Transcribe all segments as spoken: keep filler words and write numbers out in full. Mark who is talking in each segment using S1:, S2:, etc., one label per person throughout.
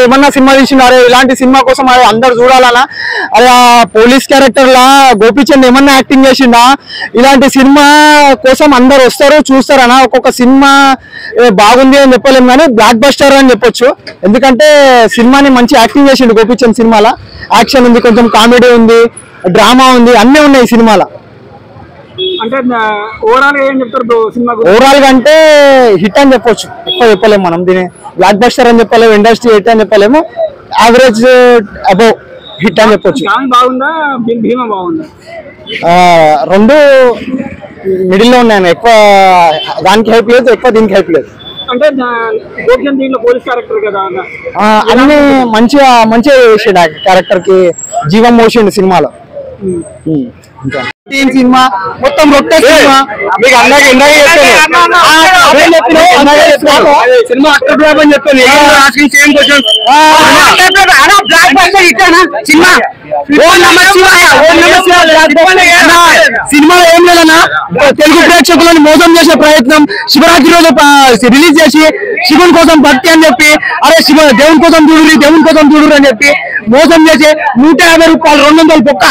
S1: ఏమన్నా సినిమా తీసినారే ఇలాంటి సినిమా కోసం అది అందరు చూడాలన్నా అది ఆ పోలీస్ క్యారెక్టర్ లా గోపీచంద్ ఏమన్నా యాక్టింగ్ చేసిండా ఇలాంటి సినిమా కోసం అందరు వస్తారు చూస్తారన్నా ఒక్కొక్క సినిమా బాగుంది అని చెప్పలేము కానీ బ్లాక్ బస్టర్ అని చెప్పొచ్చు ఎందుకంటే సినిమాని మంచి యాక్టింగ్ చేసిండు గోపీచంద్ సినిమాలో యాక్షన్ ఉంది కొంచెం కామెడీ ఉంది డ్రామా ఉంది అన్నీ ఉన్నాయి ఈ సినిమాలో
S2: అంటే ఓవరాల్ గా ఏం చెప్తారు సినిమా
S1: ఓవరాల్ గా అంటే హిట్ అని చెప్పొచ్చు ఎక్కువ చెప్పలేము మనం దీని బ్లాక్ బస్టర్ అని చెప్పలేము ఇండస్ట్రీ హిట్ అని చెప్పలేము యావరేజ్ అబౌవ్ హిట్ అని చెప్పొచ్చు
S2: బాగుందా భీమా బాగుందా
S1: రెండు మిడిల్ లో ఉన్నాయి ఎక్కువ దానికి హైప్ లేదు ఎక్కువ దీనికి హైప్ లేదు
S2: అంటే గోపీచంద్ దీంట్లో పోలీస్ క్యారెక్టర్ కదా
S1: అన్ని మంచిగా మంచిగా చేసాడు క్యారెక్టర్ కి జీవం మోసిండు సినిమాలో సినిమా మొత్తం రొట్టె సినిమా మీకు అందరికి ఇందాక సినిమా అక్కడ అని చెప్పాను సినిమా ఏం లేదన్నా తెలుగు ప్రేక్షకులను మోసం చేసే ప్రయత్నం శివరాత్రి రోజు రిలీజ్ చేసి శివుని కోసం భక్తి అని చెప్పి అరే శివ దేవుని కోసం చూడురి దేవుని కోసం చూడురు అని చెప్పి మోసం చేసి నూట యాభై రూపాయలు రెండు వందలు పొక్క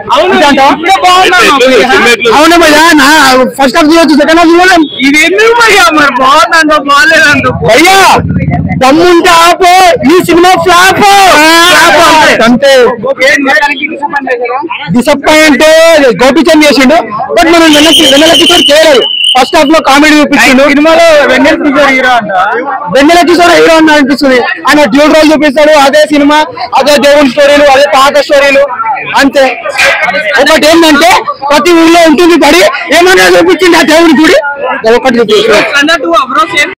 S1: అవును భయ్యా నా ఫస్ట్ హాఫ్ చూడొచ్చు సెకండ్ హాఫ్ చూడలేం ఇది ఎందుకు భయ్యా మరి బాగుందంట బాగాలేదంట భయ్యా దమ్ముంటే ఆపో ఈ సినిమా ఫ్లాప్ అంతే డిసప్పాయింట్ గోపీచంద్ చేసిండు బట్ మనం వెనక్కి వెన్నెల కిషోర్ చేయలేదు ఫస్ట్ హాఫ్ లో కామెడీ చూపించిండు సినిమాలో వెన్నెల కిషోర్ హీరో అంట వెన్నెల కిషోర్ హీరో అంట అనిపిస్తుంది ఆయన డ్యూల్ రోల్ చూపిస్తాడు అదే సినిమా అదే దేవుని స్టోరీలు అదే పాత స్టోరీలు అంతే ఒకటి ఏంటంటే ప్రతి ఊళ్ళో ఉంటుంది పడి ఏమన్నా చూపించింది ఆ దేవుడి గుడి ఒకటి చూపించారు